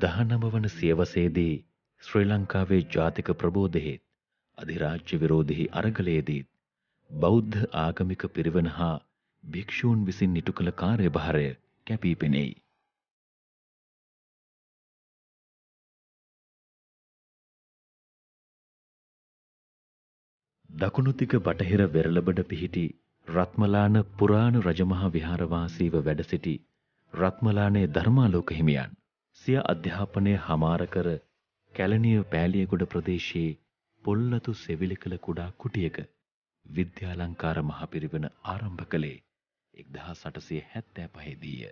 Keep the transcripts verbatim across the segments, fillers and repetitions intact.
දහනව වන සියවසේදී ශ්‍රී ලංකාවේ ජාතික ප්‍රබෝධයේ අධිරාජ්‍ය විරෝධී අරගලයේදී බෞද්ධ ආගමික පිරිවෙන හා භික්ෂූන් විසින් ඉටු කළ කාර්යභාරය කැපී පෙනෙයි. දකුණුතික බටහිර වෙරළබඩ පිහිටි රත්මලාන පුරාණ රජමහා විහාරවාසීව වැඩ සිටි රත්මලානේ ධර්මාලෝක හිමියන් සිය අධ්‍යාපනය හමාර කර කැලණිය පෑලියගොඩ ප්‍රදේශයේ පොල්ලතු සෙවිලි කළ කුඩා කුටියක විද්‍යාලංකාර මහ පිරිවෙන ආරම්භ කළේ එක්දහස් අටසිය හැත්තෑ පහේදීය.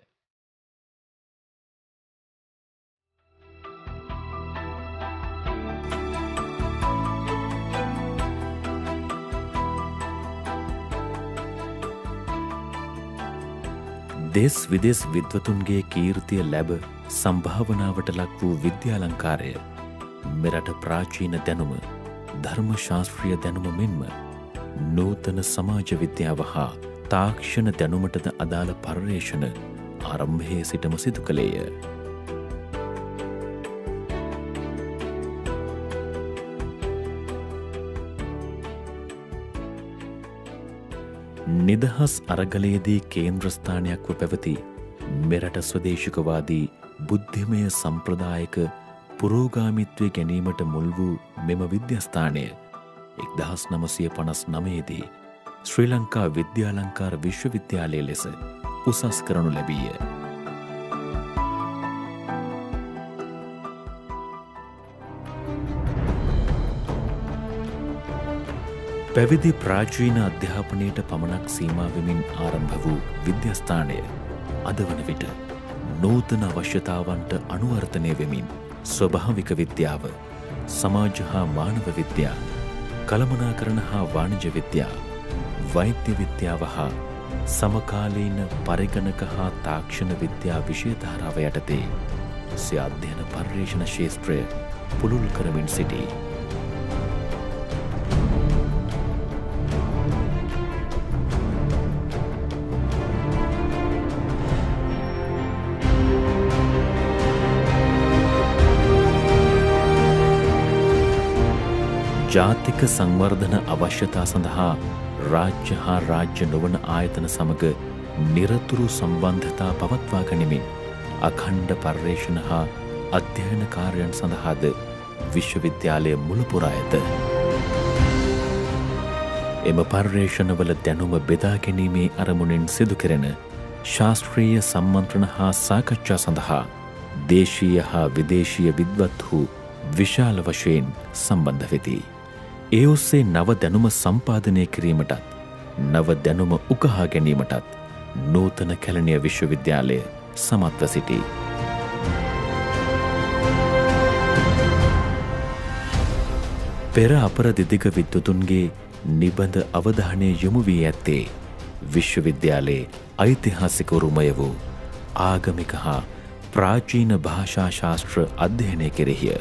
දෙස් විදෙස් විද්වතුන්ගේ කීර්තිය ලැබ සම්භාවනාවට ලක් වූ විද්‍යාලංකාරය මෙරට ප්‍රාචීන දැනුම ධර්ම ශාස්ත්‍රීය දැනුම මෙන්ම නූතන සමාජ විද්‍යාව හා තාක්ෂණ දැනුමටද අදාළ පර්යේෂණ ආරම්භයේ සිටම සිදු කළේය. නිදහස් අරගලයේදී කේන්ද්‍රස්ථානයක්ව පැවති මෙරට ස්වදේශිකවාදී බුද්ධිමය සම්ප්‍රදායක පුරෝගාමිත්වය ගැනීමට මුල් වූ මෙම විද්‍යස්ථානය එක්දහස් නවසිය පනස් නවයේදී ශ්‍රී ලංකා විද්‍යාලංකාර විශ්වවිද්‍යාලය ලෙස උසස් කරනු ලැබීය. පැවිදි ප්‍රාචීන අධ්‍යාපනයට පමණක් සීමා වෙමින් ආරම්භ වූ විද්‍යස්ථානය අද වන විට නූතන අවශ්‍යතාවන්ට අනුවර්තනය වෙමින් ස්වභාවික විද්‍යාව, සමාජ හා මානව විද්‍යා, කළමනාකරණ හා වාණිජ විද්‍යා, වෛද්‍ය විද්‍යාව හා සමකාලීන පරිගණක හා තාක්ෂණ විද්‍යා විෂය ධාරාව යටතේ සිය අධ්‍යයන පර්යේෂණ ක්ෂේත්‍රය පුළුල් කරමින් සිටී. ජාතික සංවර්ධන අවශ්‍යතා සඳහා රාජ්‍ය හා රාජ්‍ය නොවන ආයතන සමග නිරතුරු සම්බන්ධතා පවත්වා ගනිමින් අඛණ්ඩ පර්යේෂණ හා අධ්‍යයන කාර්යයන් සඳහාද විශ්වවිද්‍යාලය මුලපුරා ඇත. එම පර්යේෂණවල දැනුම බෙදා ගැනීමේ අරමුණෙන් සිදු කෙරෙන ශාස්ත්‍රීය සම්මන්ත්‍රණ හා සාකච්ඡා සඳහා දේශීය හා විදේශීය විද්වත්හු විශාල වශයෙන් සම්බන්ධ වෙති. ඒ ඔස්සේ නව දැනුම සම්පාදනය කිරීමටත් නව දැනුම උකහා ගැනීමටත් නූතන කැලණිය විශ්වවිද්‍යාලය සමත්ව සිටී. පෙර අපර දිදික විද්වතුන්ගේ නිබඳ අවධානය යොමු වී ඇත්තේ විශ්වවිද්‍යාලයේ ඓතිහාසික උරුමය වූ ආගමික හා ප්‍රාචීන භාෂා ශාස්ත්‍ර අධ්‍යයනය කෙරෙහිය.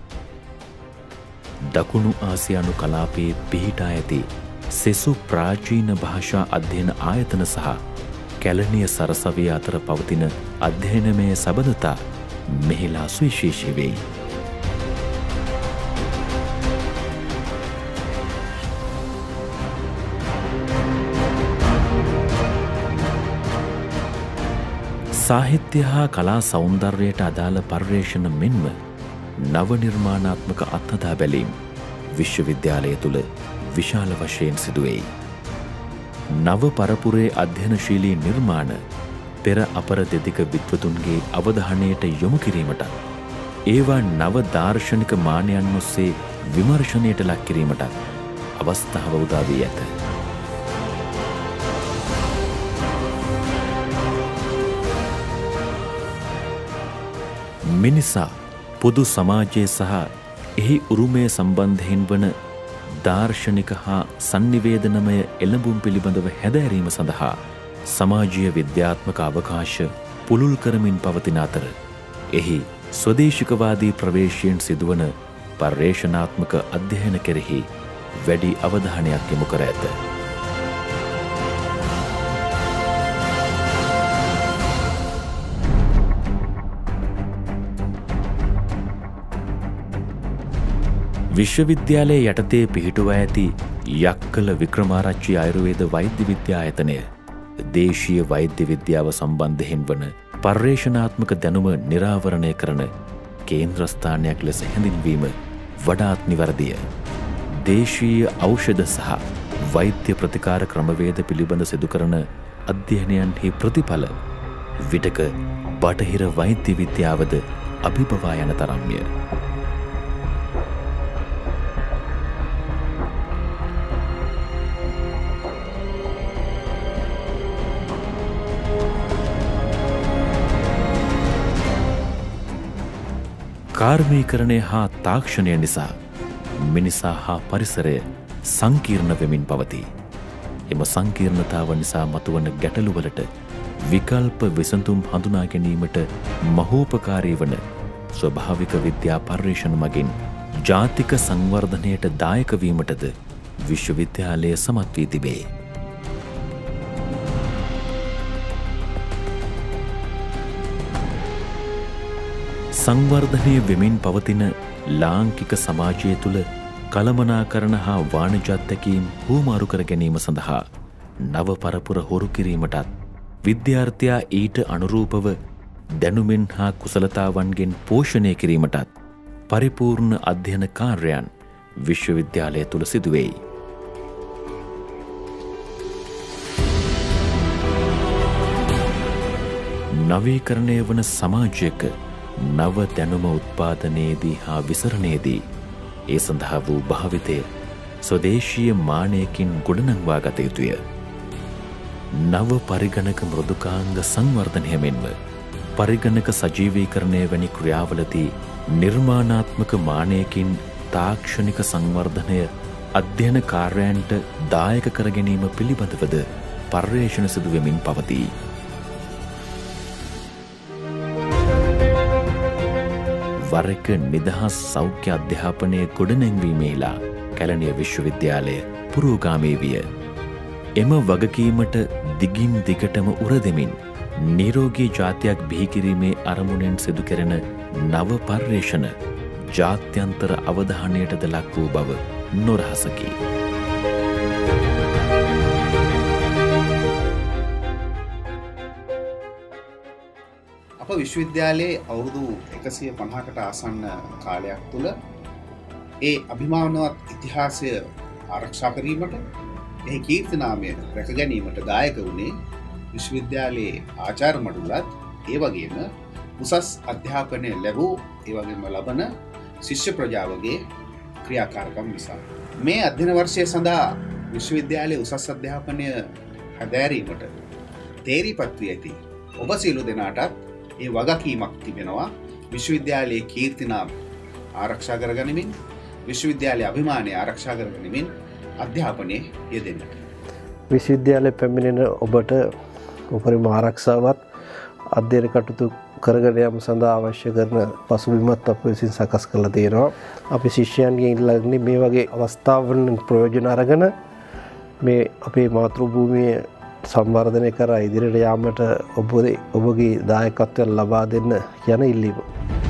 දකුණු ආසියානු කලාපයේ පිහිටා ඇති සෙසු ප්‍රාචීන භාෂා අධ්‍යයන ආයතන සහ කැලණිය සරසවිය අතර පවතින අධ්‍යයනමය සබඳතා මෙහිලා සුවිශේෂී වෙයි. සාහිත්‍ය හා කලා සෞන්දර්යයට අදාළ පර්යේෂණ මෙන්ම නව නිර්මාණාත්මක අත්හදා බැලීම් විශ්වවිද්‍යාලය තුළ විශාල වශයෙන් සිදුවෙයි. නව පරපුරේ අධ්‍යයනශීලී නිර්මාණ පෙර අපර දෙදික විද්වතුන්ගේ අවධානයට යොමු කිරීමට ඒවා නව දාර්ශනික මානයන් ඔස්සේ විමර්ශනයට ලක් කිරීමට අවස්ථාව උදා වී ඇත. මිනිසා පොදු සමාජයේ සහ එහි උරුමය සම්බන්ධයෙන් වන දාර්ශනික හා සංනිවේදනමය එළඹුම් පිළිබඳව හැදෑරීම සඳහා සමාජීය විද්‍යාත්මක අවකාශ පුළුල් කරමින් පවතින අතර එහි ස්වදේශිකවාදී ප්‍රවේශයෙන් සිදුවන පර්යේෂණාත්මක අධ්‍යයන කෙරෙහි වැඩි අවධානයක් යොමු කර ඇත. විශ්වවිද්‍යාලයේ යටතේ පිහිටුවා ඇති යක්කල වික්‍රමාරච්චි ආයුර්වේද වෛද්‍ය විද්‍යායතනය දේශීය වෛද්‍ය විද්‍යාව සම්බන්ධයෙන් වන පර්යේෂණාත්මක දැනුම නිරාවරණය කරන කේන්ද්‍රස්ථානයක් ලෙස හැඳින්වීම වඩාත් නිවැරදිය. දේශීය ඖෂධ සහ වෛද්‍ය ප්‍රතිකාර ක්‍රමවේද පිළිබඳ සිදු කරන අධ්‍යයනයන්හි ප්‍රතිඵල විටක බටහිර වෛද්‍ය විද්‍යාවද අභිබවා යන තරම්ය. කාර්මීකරණය හා තාක්ෂණය නිසා මිනිසා හා පරිසරය සංකීර්ණ වෙමින් පවතී. එම සංකීර්ණතාව නිසා මතුවන ගැටලුවලට විකල්ප විසඳුම් හඳුනා ගැනීමට මහෝපකාරී වන ස්වභාවික විද්‍යා පර්යේෂණ මගින් ජාතික සංවර්ධනයට දායක වීමටද විශ්වවිද්‍යාලය සමත් වී තිබේ. සංවර්ධනය වෙමින් පවතින ලාංකික සමාජය තුළ කළමනාකරණ හා වාණිජ අත්දැකීම් හුවමාරු කර ගැනීම සඳහා නව පරපුර හොරු කිරීමටත් විද්‍යාර්ථයා ඊට අනුරූපව දැනුමෙන් හා කුසලතාවන්ගෙන් පෝෂණය කිරීමටත් පරිපූර්ණ අධ්‍යයන කාර්යයන් විශ්වවිද්‍යාලය තුළ සිදුවෙයි. නවීකරණය වන සමාජයක නව දැනුම උත්පාදනයේදී හා විසරණයේදී ඒ සඳහා වූ භාවිතය ස්වදේශීය මානයකින් ගොඩනංවා ගත යුතුය. නව පරිගණක මෘදුකාංග සංවර්ධනය මෙන්ම පරිගණක සජීවීකරණය වැනි ක්‍රියාවලදී නිර්මාණාත්මක මානයකින් තාක්ෂණික සංවර්ධනය අධ්‍යයන කාර්යයන්ට දායක කර ගැනීම පිළිබඳවද පර්යේෂණ සිදු වෙමින් පවතී. වරක නිදහස් සෞඛ්‍ය අධ්‍යාපනය ගොඩනැංවීමේලා කැලණිය විශ්වවිද්‍යාලය පුරෝගාමී විය. එම වගකීමට දිගින් දිගටම උරදෙමින් නිරෝගී ජාතියක් බිහිකිරීමේ අරමුණෙන් සිදු කෙරෙන නව පර්යේෂණ ජාත්‍යන්තර අවධානයටද ලක් වූ බව නොරහසකි. අප විශ්වවිද්‍යාලයේ අවුරුදු එකසිය පනහකට ආසන්න කාලයක් තුළ ඒ අභිමානවත් ඉතිහාසය ආරක්ෂා කිරීමට එහි කීර්තිනාමය රැක ගැනීමට දායක වුණේ විශ්වවිද්‍යාලයේ ආචාර්ය මඩුල්ලත් ඒ වගේම උසස් අධ්‍යාපනය ලැබූ ඒ වගේම ලබන ශිෂ්‍ය ප්‍රජාවගේ ක්‍රියාකාරකම් නිසා. මේ අධ්‍යයන වර්ෂය සඳහා විශ්වවිද්‍යාලයේ උසස් අධ්‍යාපනය හැදෑරීමට තේරීපත් වී ඇති ඔබ සියලු දෙනාටත් ඒ වගකීමක් තිබෙනවා. විශ්වවිද්‍යාලයේ කීර්තිනාම ආරක්ෂා කරගනිමින් විශ්වවිද්‍යාලයේ අභිමානය ආරක්ෂා කරගනිමින් අධ්‍යාපනයේ යෙදෙන්නට. විශ්වවිද්‍යාලයේ පැමිණෙන ඔබට උපරිම ආරක්ෂාවත් අධ්‍යයන කටයුතු කරගෙන යාම සඳහා අවශ්‍ය කරන පසුබිමත් අප විසින් සකස් කරලා තියෙනවා. අපි ශිෂ්‍යයන්ගෙන් ඉල්ලන්නේ මේ වගේ අවස්ථාවන් ප්‍රයෝජන අරගෙන මේ අපේ මාතෘ භූමිය සංවර්ධනය කර ඉදිරියට යාමට ඔබේ ඔබගේ දායකත්වය ලබා දෙන්න යන ඉල්ලීම.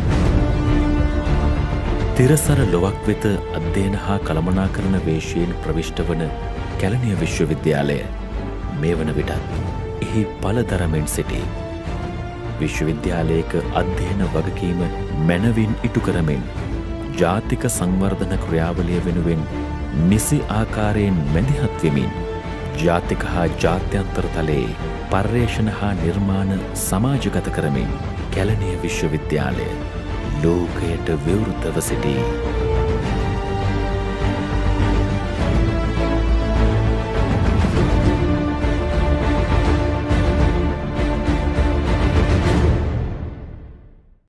තිරසර ලොවක් වෙත අධ්‍යයන හා කළමනාකරණ වේශයෙන් ප්‍රවිෂ්ඨ වන කැලණිය විශ්වවිද්‍යාලය මේ වන විටත් එහි පලදරමෙන් සිටී. විශ්වවිද්‍යාලයක අධ්‍යයන වගකීම මැනවින් ඉටු කරමින් ජාතික සංවර්ධන ක්‍රියාවලිය වෙනුවෙන් නිසි ආකාරයෙන් මැදිහත් වෙමින් ජාතික හා ජාත්‍යන්තර තලයේ පර්යේෂණ හා නිර්මාණ සමාජගත කරමින් කැලණිය විශ්වවිද්‍යාලය ලෝකයට විවෘතව සිටී.